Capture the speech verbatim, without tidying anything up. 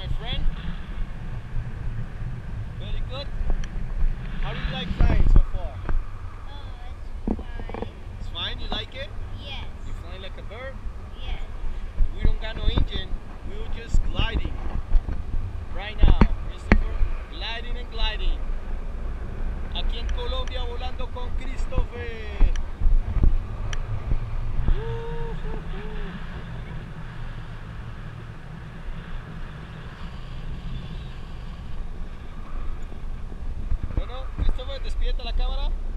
my friend. Very good. How do you like flying so far? Oh, it's fine. It's fine? You like it? Yes. You flying like a bird? Yes. We don't got no engine. We were just gliding. Right now, Christopher. Gliding and gliding. Aquí en Colombia volando con Christopher. No, no, Christopher, despierta la cámara.